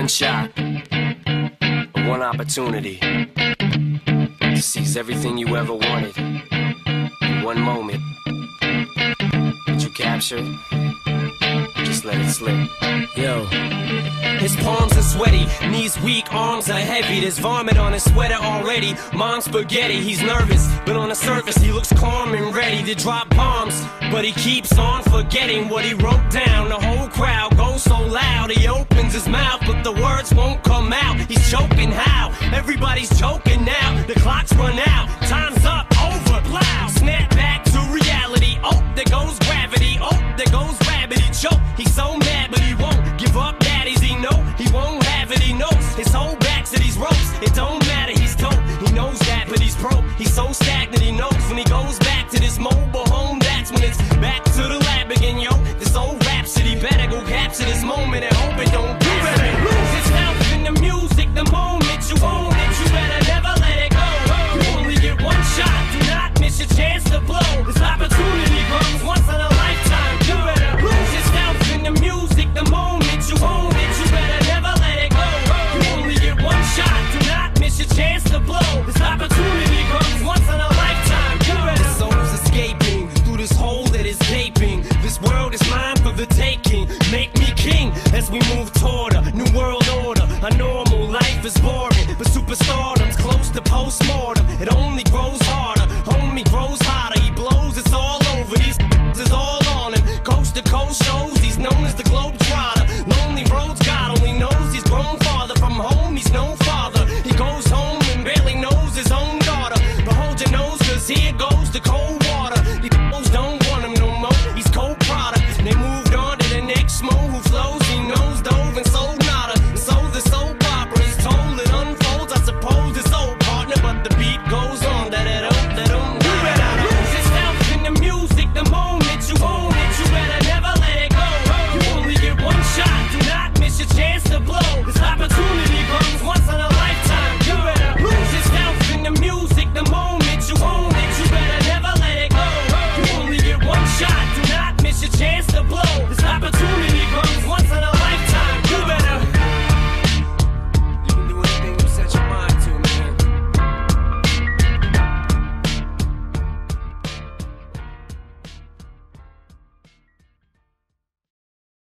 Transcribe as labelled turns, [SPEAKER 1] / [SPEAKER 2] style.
[SPEAKER 1] shot, one opportunity to seize everything you ever wanted in one moment. Did you capture it? Just let it slip. Yo. His palms are sweaty, knees weak, arms are heavy. There's vomit on his sweater already. Mom's spaghetti, he's nervous, but on the surface he looks calm and ready to drop bombs. But he keeps on forgetting what he wrote down. The whole crowd goes so loud, he opens his mouth, but the words won't come out. He's choking how? Everybody's joking now. The clock's run out, time's up, over, plow. Snap back to reality. Oh, there goes gravity. Oh, there goes gravity. Choke, he's so mad, but he won't give up. Daddies, he know he won't have it. He knows his whole back to these ropes. It don't matter, he's dope. He knows that, but he's broke. He's so stagnant. He knows when he goes back to this mobile home, that's when it's back to the